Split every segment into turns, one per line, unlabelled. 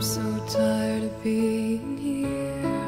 so tired of being here,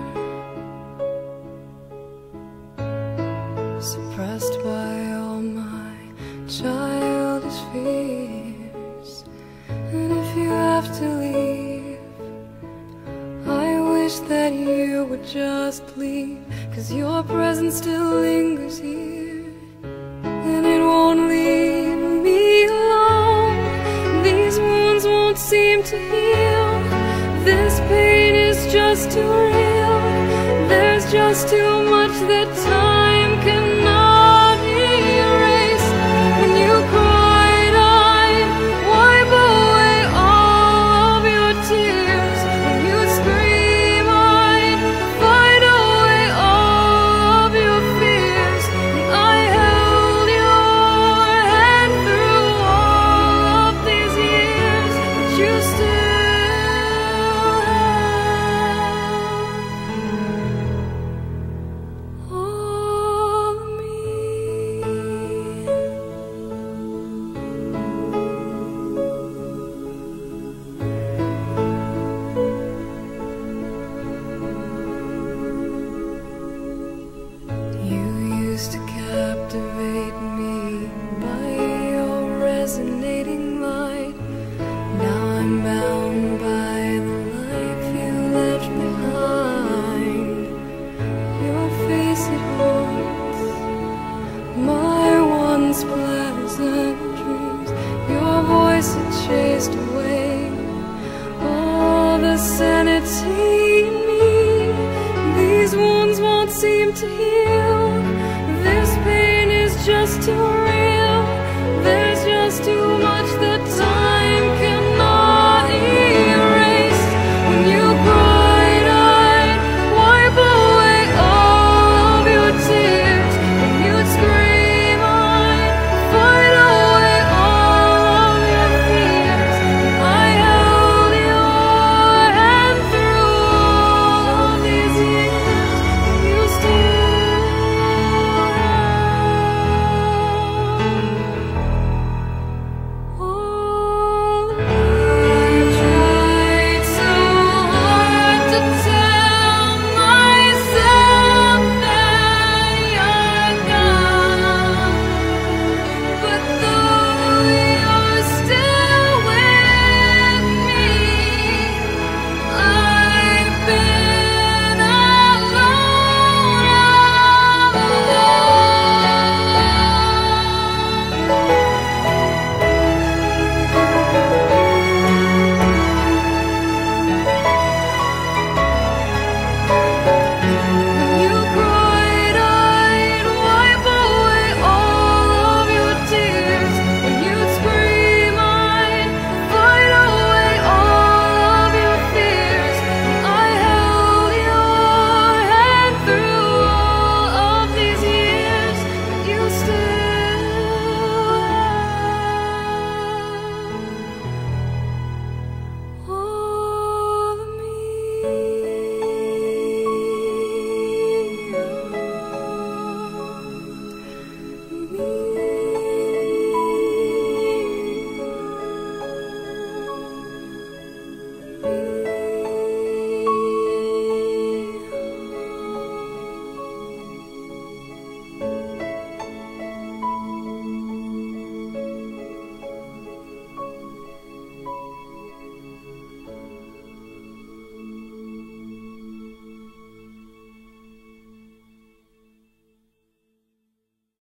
suppressed by all my childish fears. And if you have to leave, I wish that you would just leave, 'cause your presence still lingers here, and it won't leave me alone. These wounds won't seem to heal. This pain is just too real. There's just too much that time cannot erase. When you cried, I'd wipe away all of your tears. When you scream, I'd fight away all of your fears. And I held your hand through all of these years, but you still to captivate me by your resonating light. Now I'm bound by the life you left behind. Your face, it haunts my once pleasant dreams. Your voice, it chased away all the sanity in me. These wounds won't seem to heal. This pain is just too